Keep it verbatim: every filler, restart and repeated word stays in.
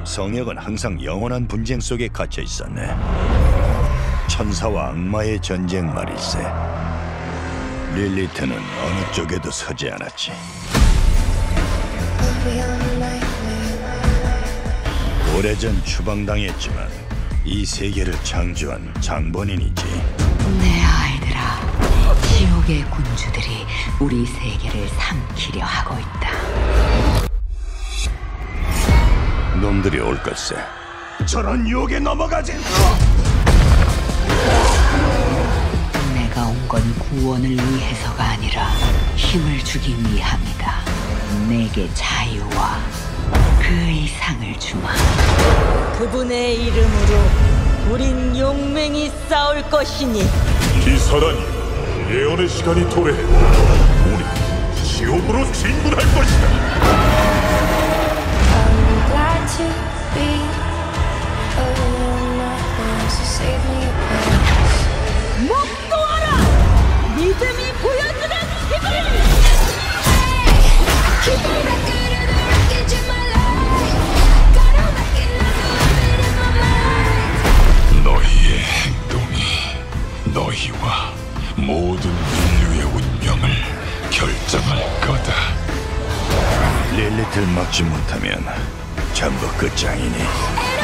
성역은 항상 영원한 분쟁 속에 갇혀 있었네. 천사와 악마의 전쟁 말일세. 릴리트는 어느 쪽에도 서지 않았지. 오래전 추방당했지만 이 세계를 창조한 장본인이지. 내 아이들아, 지옥의 군주들이 우리 세계를 삼키려 하고 있다. 놈들이 올 걸세. 저런 유혹에 넘어가지. 내가 온 건 구원을 위해서가 아니라 힘을 주기 위함이다. 내게 자유와 그 이상을 주마. 그분의 이름으로 우린 용맹히 싸울 것이니. 기사단이 예언의 시간이 도래해 우리 지옥으로 진군할 것이다. 목도하라! 믿음이 보여주는 힘을! 너희의 행동이 너희와 모든 인류의 운명을 결정할 거다. 릴리트를 막지 못하면 전부 끝장이니.